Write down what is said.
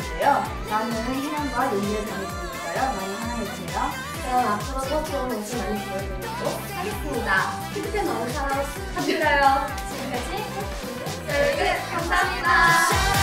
있는데요. 나는 희망과 용기를 담을 테니까요. 많이 사랑해주세요. 그럼 앞으로도 좋은 모습 많이 보여드리도록 하겠습니다. 피드백 너무 잘하고 축하드려요. 지금까지 여러분 감사합니다.